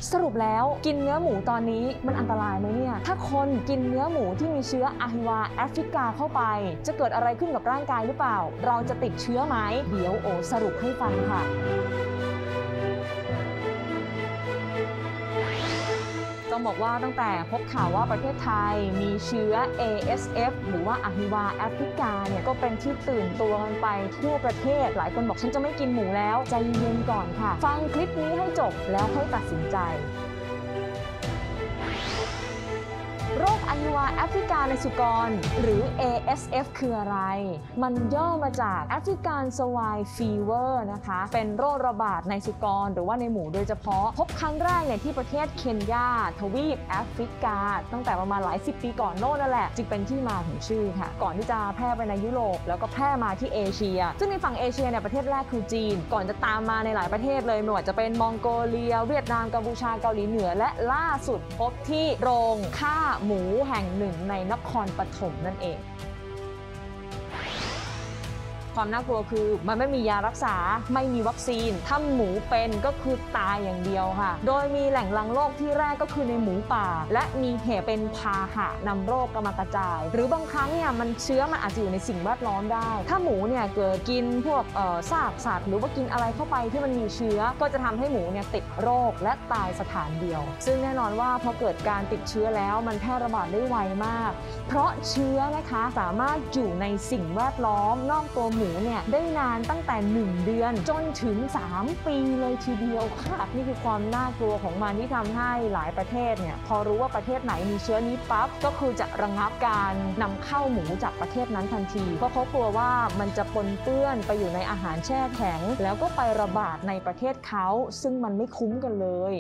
สรุปแล้วกินเนื้อหมูตอนนี้มันอันตรายไหมเนี่ยถ้าคนกินเนื้อหมูที่มีเชื้ออะฮิวาแอฟริกาเข้าไปจะเกิดอะไรขึ้นกับร่างกายหรือเปล่าเราจะติดเชื้อไหมเดี๋ยวโอสรุปให้ฟังค่ะต้องบอกว่าตั้งแต่พบข่าวว่าประเทศไทยมีเชื้อ ASF หรือว่าอะฮิวาแอฟริกาเนี่ยก็เป็นที่ตื่นตัวกันไปทั่วประเทศหลายคนบอกฉันจะไม่กินหมูแล้วใจเย็นก่อนค่ะฟังคลิปนี้ให้จบแล้วค่อยตัดสินใจโรคอะฮิวาแอฟริกาในสุกรหรือ ASF คืออะไรมันย่อมาจาก African Swine Fever นะคะเป็นโรคระบาดในสุกรหรือว่าในหมูโดยเฉพาะพบครั้งแรกเนี่ยที่ประเทศเคนยาทวีปแอฟริกาตั้งแต่ประมาณหลายสิบปีก่อนโน่นนั่นแหละจึงเป็นที่มาของชื่อค่ะก่อนที่จะแพร่ไปในยุโรปแล้วก็แพร่มาที่เอเชียซึ่งในฝั่งเอเชียเนี่ยประเทศแรกคือจีนก่อนจะตามมาในหลายประเทศเลยไม่ว่าจะเป็นมองโกเลียเวียดนามกัมพูชาเกาหลีเหนือและล่าสุดพบที่โรงฆ่าหมูแห่งหนึ่งในนครปฐมนั่นเองความน่ากลัวคือมันไม่มียารักษาไม่มีวัคซีนถ้าหมูเป็นก็คือตายอย่างเดียวค่ะโดยมีแหล่งรังโรคที่แรกก็คือในหมูป่าและมีเหตุเป็นพาหะนำโรคมากระจายหรือบางครั้งเนี่ยมันเชื้อมันอาจจะอยู่ในสิ่งแวดล้อมได้ถ้าหมูเนี่ยเกิดกินพวกซากสัตว์หรือว่ากินอะไรเข้าไปที่มันมีเชื้อก็จะทำให้หมูเนี่ยติดโรคและตายสถานเดียวซึ่งแน่นอนว่าพอเกิดการติดเชื้อแล้วมันแพร่ระบาดได้ไวมากเพราะเชื้อนะคะสามารถอยู่ในสิ่งแวดล้อมนอกตัวหมูเนี่ยได้นานตั้งแต่1 เดือนจนถึง3 ปีเลยทีเดียวค่ะนี่คือความน่ากลัวของมันที่ทำให้หลายประเทศเนี่ยพอรู้ว่าประเทศไหนมีเชื้อนี้ปั๊บก็คือจะระงับการนำเข้าหมูจากประเทศนั้นทันทีเพราะเขากลัวว่ามันจะปนเปื้อนไปอยู่ในอาหารแช่แข็งแล้วก็ไประบาดในประเทศเขาซึ่งมันไม่คุ้มกันเลย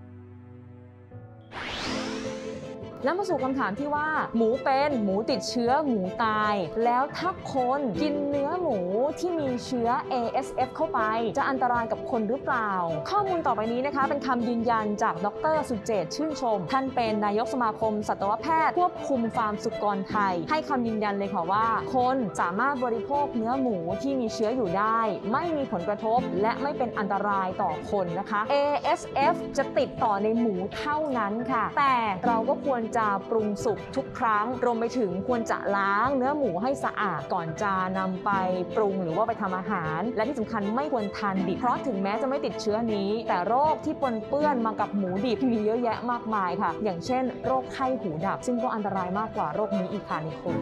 แล้วมาสู่คำถามที่ว่าหมูเป็นหมูติดเชื้อหมูตายแล้วถ้าคนกินเนื้อหมูที่มีเชื้อ ASF เข้าไปจะอันตรายกับคนหรือเปล่าข้อมูลต่อไปนี้นะคะเป็นคำยืนยันจากดร.สุเจตชื่นชมท่านเป็นนายกสมาคมสัตวแพทย์ควบคุมฟาร์มสุกรไทยให้คำยืนยันเลยค่ะว่าคนสามารถบริโภคเนื้อหมูที่มีเชื้ออยู่ได้ไม่มีผลกระทบและไม่เป็นอันตรายต่อคนนะคะ ASF จะติดต่อในหมูเท่านั้นค่ะแต่เราก็ควรจะปรุงสุกทุกครั้งรวมไปถึงควรจะล้างเนื้อหมูให้สะอาดก่อนจะนำไปปรุงหรือว่าไปทำอาหารและที่สำคัญไม่ควรทานดิบเพราะถึงแม้จะไม่ติดเชื้อนี้แต่โรคที่ปนเปื้อนมากับหมูดิบมีเยอะแยะมากมายค่ะอย่างเช่นโรคไข้หูดับซึ่งก็อันตรายมากกว่าโรคนี้อีกค่ะในคน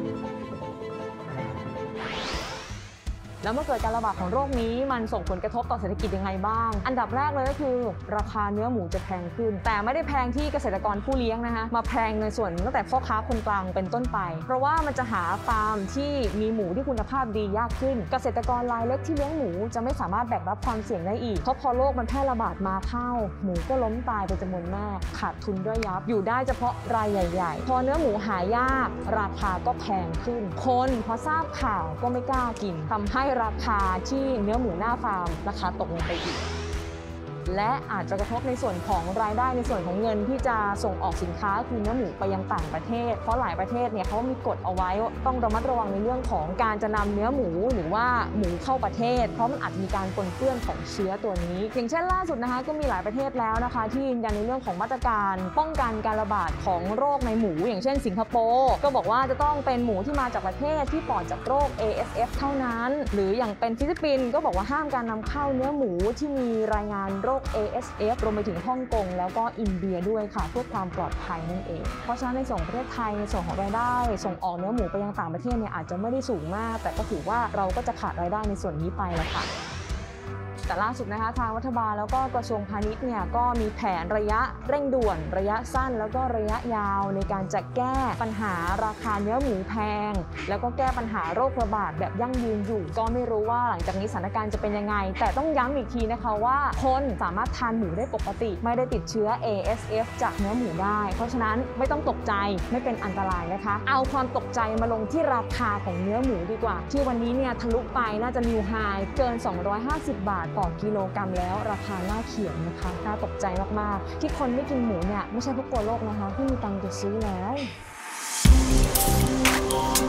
แล้วเมื่อเกิดการระบาดของโรคนี้มันส่งผลกระทบต่อเศรษฐกิจยังไงบ้างอันดับแรกเลยก็คือราคาเนื้อหมูจะแพงขึ้นแต่ไม่ได้แพงที่เกษตรกรผู้เลี้ยงนะคะมาแพงในส่วนตั้งแต่พ่อค้าคนกลางเป็นต้นไปเพราะว่ามันจะหาฟาร์มที่มีหมูที่คุณภาพดียากขึ้นเกษตรกรรายเล็กที่เลี้ยงหมูจะไม่สามารถแบกรับความเสี่ยงได้อีกเพราะพอโรคมันแพร่ระบาดมาเข้าหมูก็ล้มตายเป็นจำนวนมากขาดทุนด้วยยับอยู่ได้เฉพาะรายใหญ่ๆพอเนื้อหมูหายากราคาก็แพงขึ้นคนพอทราบข่าวก็ไม่กล้ากินทำให้ราคาที่เนื้อหมูหน้าฟาร์มราคาตกลงไปอีกและอาจจะกระทบในส่วนของรายได้ในส่วนของเงินที่จะส่งออกสินค้าคือเนื้อหมูไปยังต่างประเทศเพราะหลายประเทศเนี่ยเขามีกฎเอาไว้ต้องระมัดระวังในเรื่องของการจะนำเนื้อหมูหรือว่าหมูเข้าประเทศเพราะมันอาจมีการปนเปื้อนของเชื้อตัวนี้อย่างเช่นล่าสุดนะคะก็มีหลายประเทศแล้วนะคะที่ยืนยันในเรื่องของมาตรการป้องกันการระบาดของโรคในหมูอย่างเช่นสิงคโปร์ก็บอกว่าจะต้องเป็นหมูที่มาจากประเทศที่ปลอดจากโรค ASF เท่านั้นหรืออย่างเป็นฟิลิปปินส์ก็บอกว่าห้ามการนำเข้าเนื้อหมูที่มีรายงานโรค ASF รวมไปถึงฮ่องกงแล้วก็อินเดียด้วยค่ะเพื่อความปลอดภัยนั่นเองเพราะฉะนั้นในส่วนประเทศไทยในส่วนของรายได้ส่งออกเนื้อหมูไปยังต่างประเทศเนี่ยอาจจะไม่ได้สูงมากแต่ก็ถือว่าเราก็จะขาดรายได้ในส่วนนี้ไปแล้วค่ะแต่ล่าสุดนะคะทางรัฐบาลแล้วก็กระทรวงพาณิชย์เนี่ยก็มีแผนระยะเร่งด่วนระยะสั้นแล้วก็ระยะยาวในการจะแก้ปัญหาราคาเนื้อหมูแพงแล้วก็แก้ปัญหาโรคระบาดแบบยั่งยืนอยู่ก็ไม่รู้ว่าหลังจากนี้สถานการณ์จะเป็นยังไงแต่ต้องย้ำอีกทีนะคะว่าคนสามารถทานหมูได้ปกติไม่ได้ติดเชื้อ ASF จากเนื้อหมูได้เพราะฉะนั้นไม่ต้องตกใจไม่เป็นอันตรายนะคะเอาความตกใจมาลงที่ราคาของเนื้อหมูดีกว่าที่วันนี้เนี่ยทะลุไปน่าจะนิวไฮเกิน250 บาทต่อกิโลกรัมแล้วราคาน่าเขียนนะคะน่าตกใจมากๆที่คนไม่กินหมูเนี่ยไม่ใช่เพราะกลัวโรคนะคะที่มีตังค์จะซื้อแล้ว